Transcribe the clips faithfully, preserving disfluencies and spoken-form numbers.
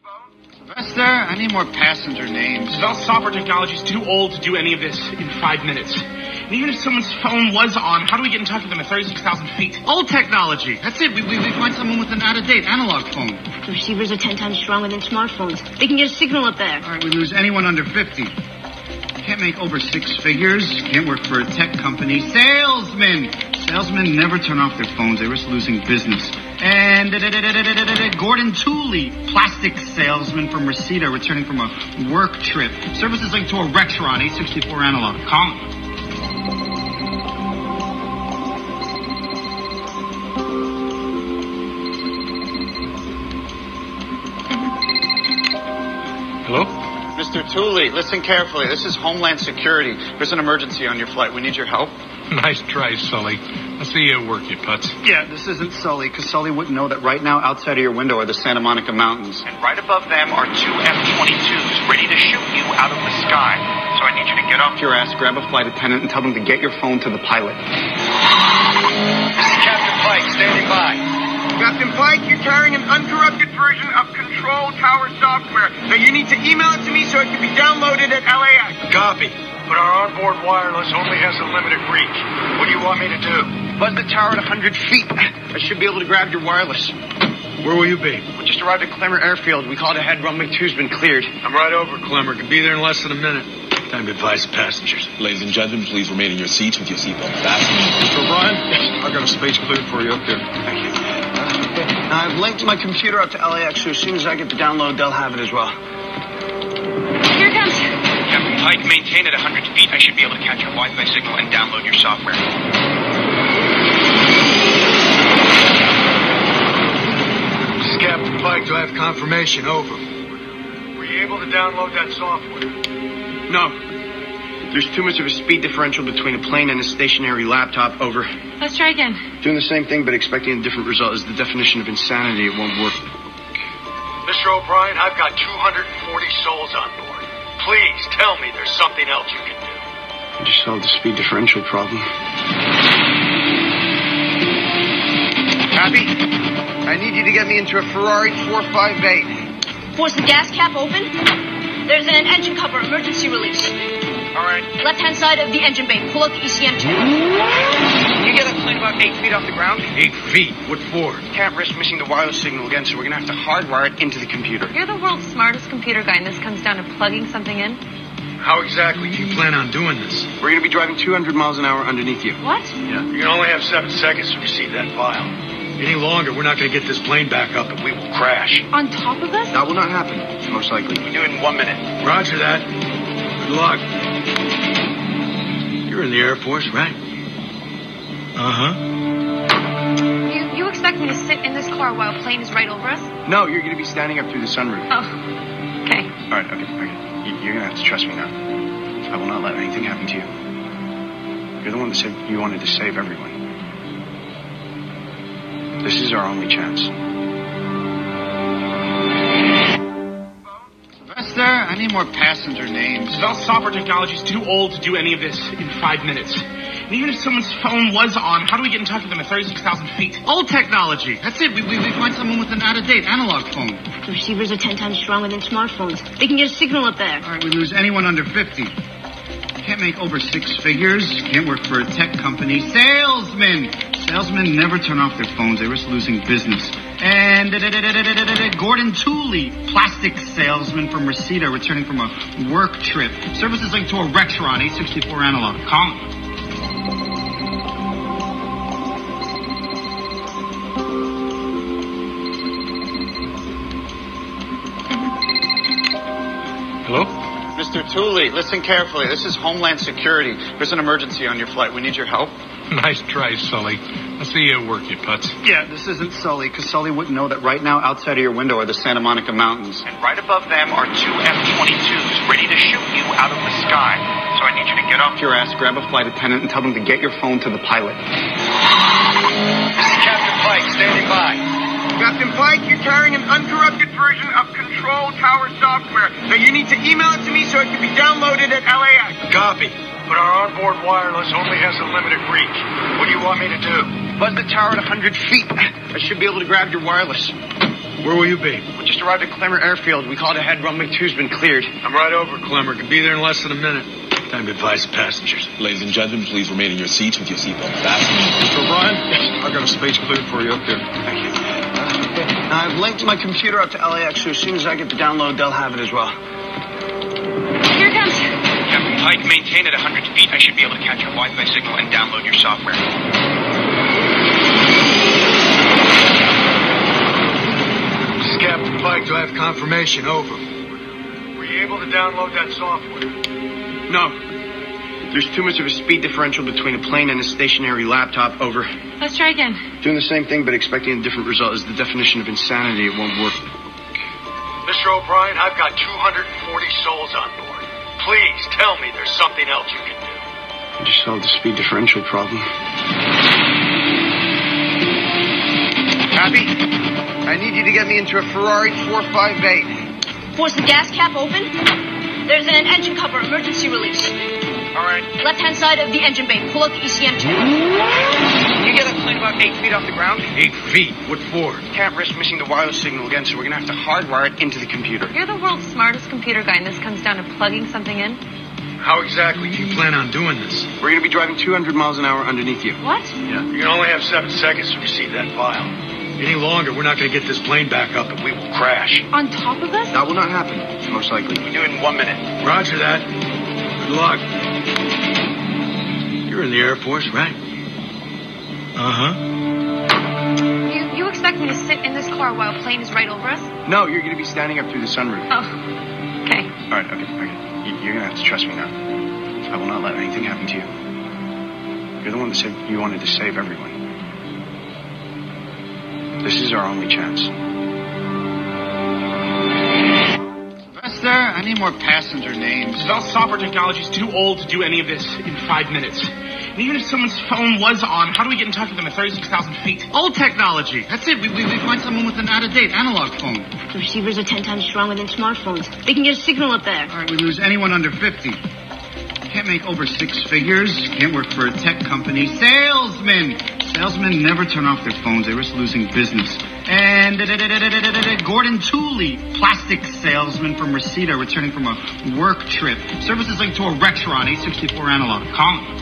Sylvester, I need more passenger names. Bell Software Technology is too old to do any of this in five minutes. And even if someone's phone was on, how do we get in touch with them at thirty-six thousand feet? Old technology. That's it. We, we, we find someone with an out-of-date analog phone. The receivers are ten times stronger than smartphones. They can get a signal up there. All right, we lose anyone under fifty. Can't make over six figures. Can't work for a tech company. Salesmen. Salesmen never turn off their phones. They risk losing business. And Gordon Tooley, plastic salesman from Reseda, returning from a work trip. Services linked to a Rexron, eight sixty-four analog. Call him. Hello? Mister Tooley, listen carefully. This is Homeland Security. There's an emergency on your flight. We need your help. Nice try, Sully. Let's see you work, you putz. Yeah, this isn't Sully, because Sully wouldn't know that right now outside of your window are the Santa Monica Mountains. And right above them are two F twenty-twos ready to shoot you out of the sky. So I need you to get off your ass, grab a flight attendant, and tell them to get your phone to the pilot. This is Captain Pike, standing by. Captain Pike, you're carrying an uncorrupted version of Control Tower software. Now you need to email it to me so it can be downloaded at L A X. Copy. But our onboard wireless only has a limited reach. What do you want me to do? Buzz the tower at one hundred feet. I should be able to grab your wireless. Where will you be? We just arrived at Clemmer Airfield. We called ahead. Runway two's been cleared. I'm right over, Clemmer. Can be there in less than a minute. Time to advise passengers. Ladies and gentlemen, please remain in your seats with your seatbelt fastened. Mister O'Brien? I've got a space cleared for you up there. Thank you. Uh, I've linked my computer up to L A X, so as soon as I get the download, they'll have it as well. Here it comes. Captain Pike, maintain at one hundred feet. I should be able to catch your Wi-Fi signal and download your software. This is Captain Pike. Do I have confirmation? Over. Were you able to download that software? No. There's too much of a speed differential between a plane and a stationary laptop. Over. Let's try again. Doing the same thing but expecting a different result is the definition of insanity. It won't work. Mister O'Brien, I've got two hundred forty souls on board. Please tell me there's something else you can do. I just solved the speed differential problem. Happy? I need you to get me into a Ferrari four five eight. Force the gas cap open. There's an engine cover emergency release. All right. Left-hand side of the engine bay. Pull out the E C M tube. Can you get that plane about eight feet off the ground? Eight feet? What for? Can't risk missing the wireless signal again, so we're going to have to hardwire it into the computer. You're the world's smartest computer guy, and this comes down to plugging something in? How exactly do you plan on doing this? We're going to be driving two hundred miles an hour underneath you. What? Yeah. You can only have seven seconds to receive that file. Any longer, we're not going to get this plane back up, and we will crash. On top of us? That will not happen, most likely. We do it in one minute. Roger that. Good luck. You're in the Air Force, right? Uh-huh. You, you expect me to sit in this car while a plane is right over us? No, you're going to be standing up through the sunroof. Oh, okay. All right, okay, okay. You- You're going to have to trust me now. I will not let anything happen to you. You're the one that said you wanted to save everyone. This is our only chance. Sylvester, I need more passenger names. Bell Software Technology is too old to do any of this in five minutes. And even if someone's phone was on, how do we get in touch with them at thirty-six thousand feet? Old technology. That's it. We, we, we find someone with an out-of-date analog phone. The receivers are ten times stronger than smartphones. They can get a signal up there. All right, we lose anyone under fifty. Can't make over six figures. Can't work for a tech company. Salesmen. Salesmen never turn off their phones. They risk losing business. And Gordon Tooley, plastic salesman from Reseda, returning from a work trip. Services linked to a Rexron, eight sixty-four analog. Call him. Hello? Mister Tooley, listen carefully. This is Homeland Security. There's an emergency on your flight. We need your help. Nice try, Sully. Let's see you work, you putz. Yeah, this isn't Sully, because Sully wouldn't know that right now outside of your window are the Santa Monica Mountains. And right above them are two F twenty-twos ready to shoot you out of the sky. So I need you to get off your ass, grab a flight attendant, and tell them to get your phone to the pilot. This is Captain Pike, standing by. Captain Pike, you're carrying an uncorrupted version of Control Tower software. Now you need to email it to me so it can be downloaded at L A X. Copy. But our onboard wireless only has a limited reach. What do you want me to do? Buzz the tower at one hundred feet. I should be able to grab your wireless. Where will you be? We just arrived at Clemmer Airfield. We called ahead. Runway two's been cleared. I'm right over, Clemmer. Can be there in less than a minute. Time to advise passengers. Ladies and gentlemen, please remain in your seats with your seatbelt fastened. Mister O'Brien? Yes, I've got a space cleared for you up there. Thank you. Uh, okay. Now, I've linked my computer up to L A X, so as soon as I get the download, they'll have it as well. Here it comes. Captain Pike, maintain at one hundred feet. I should be able to catch your Wi-Fi signal and download your software. This is Captain Pike. Do I have confirmation? Over. Were you able to download that software? No. There's too much of a speed differential between a plane and a stationary laptop. Over. Let's try again. Doing the same thing but expecting a different result is the definition of insanity. It won't work. Mister O'Brien, I've got two hundred forty souls on board. Please tell me there's something else you can do. I just solved the speed differential problem. Happy? I need you to get me into a Ferrari four five eight. Force the gas cap open. There's an engine cover emergency release. All right. Left-hand side of the engine bay. Pull out the E C M two. Can you get that plane about eight feet off the ground? Eight feet? What for? Can't risk missing the wireless signal again, so we're going to have to hardwire it into the computer. You're the world's smartest computer guy, and this comes down to plugging something in? How exactly do you plan on doing this? We're going to be driving two hundred miles an hour underneath you. What? Yeah. You can only have seven seconds to receive that file. Any longer, we're not going to get this plane back up and we will crash. On top of us? That will not happen, most likely. We do it in one minute. Roger that. Good luck. You're in the Air Force, right? Uh-huh. You, you expect me to sit in this car while a plane is right over us? No, you're going to be standing up through the sunroof. Oh, okay. All right, okay, okay. You- You're going to have to trust me now. I will not let anything happen to you. You're the one that said you wanted to save everyone. This is our only chance. Sylvester, I need more passenger names. Bell software technology is too old to do any of this in five minutes. And even if someone's phone was on, how do we get in touch with them at thirty-six thousand feet? Old technology. That's it. We, we, we find someone with an out-of-date analog phone. The receivers are ten times stronger than smartphones. They can get a signal up there. All right, we lose anyone under fifty. Can't make over six figures. Can't work for a tech company. Salesmen. Salesmen never turn off their phones. They risk losing business. And Gordon Tooley, plastic salesman from Reseda, returning from a work trip. Services linked to a Rexron eight sixty-four analog. Call him.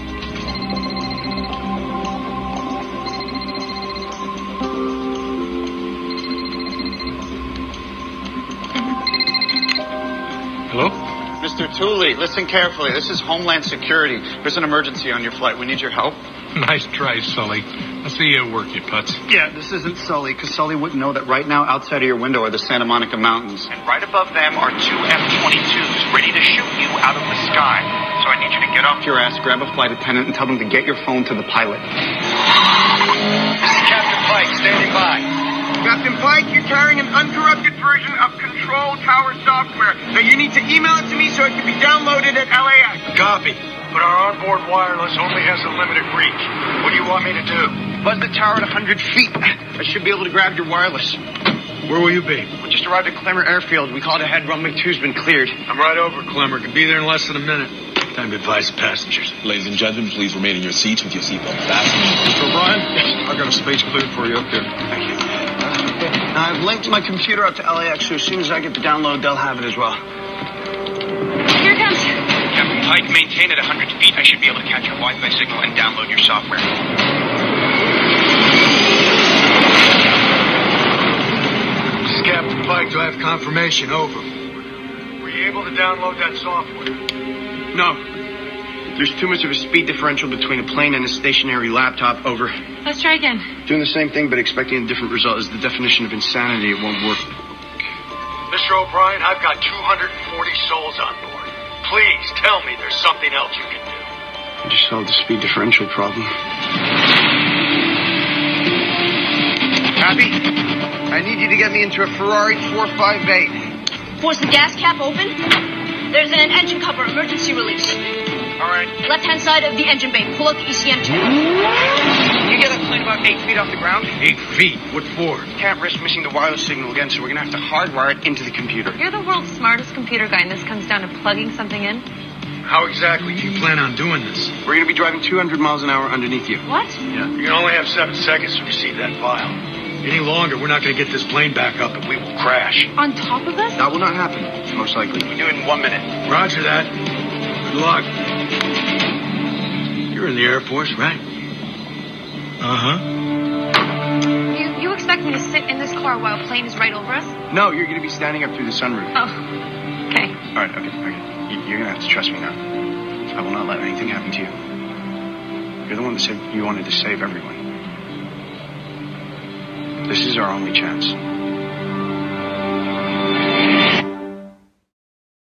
Hello? Mister Tooley, listen carefully. This is Homeland Security. There's an emergency on your flight. We need your help. Nice try, Sully. I see you at work, you putz. Yeah, this isn't Sully, because Sully wouldn't know that right now outside of your window are the Santa Monica Mountains. And right above them are two F twenty-twos ready to shoot you out of the sky. So I need you to get off Your ass, grab a flight attendant, and tell them to get your phone to the pilot. This is Captain Pike, standing by. Captain Pike, you're carrying an uncorrupted version of Control Tower software. Now, you need to email it to me so it can be downloaded at L A X. Copy. But our onboard wireless only has a limited reach. What do you want me to do? Buzz the tower at one hundred feet. I should be able to grab your wireless. Where will you be? We just arrived at Clemmer Airfield. We called ahead. Runway two's been cleared. I'm right over, Clemmer. Can be there in less than a minute. Time to advise passengers. Ladies and gentlemen, please remain in your seats with your seatbelt fastened. Mister O'Brien? Yes, I've got a space cleared for you up there. Thank you. Uh, okay. Now, I've linked my computer up to L A X, so as soon as I get the download, they'll have it as well. Here it comes. Captain Pike, maintain at one hundred feet. I should be able to catch your Wi-Fi signal and download your software. This is Captain Pike. Do I have confirmation? Over. Were you able to download that software? No. There's too much of a speed differential between a plane and a stationary laptop. Over. Let's try again. Doing the same thing but expecting a different result is the definition of insanity. It won't work. Mister O'Brien, I've got two hundred forty souls on board. Please tell me there's something else you can do. I just solved the speed differential problem. Happy? I need you to get me into a Ferrari four five eight. Force the gas cap open. There's an engine cover emergency release. All right. Left-hand side of the engine bay. Pull out the E C M two. Can you get that plane about eight feet off the ground? Eight feet? What for? Can't risk missing the wireless signal again, so we're going to have to hardwire it into the computer. You're the world's smartest computer guy, and this comes down to plugging something in? How exactly do you plan on doing this? We're going to be driving two hundred miles an hour underneath you. What? Yeah. You can only have seven seconds to receive that file. Any longer, we're not going to get this plane back up and we will crash. On top of us? That will not happen, most likely. We do it in one minute. Roger that. Good luck. You're in the Air Force, right? Uh-huh. You, you expect me to sit in this car while a plane is right over us? No, you're going to be standing up through the sunroof. Oh, okay. All right, okay, okay. You- You're going to have to trust me now. I will not let anything happen to you. You're the one that said you wanted to save everyone. This is our only chance.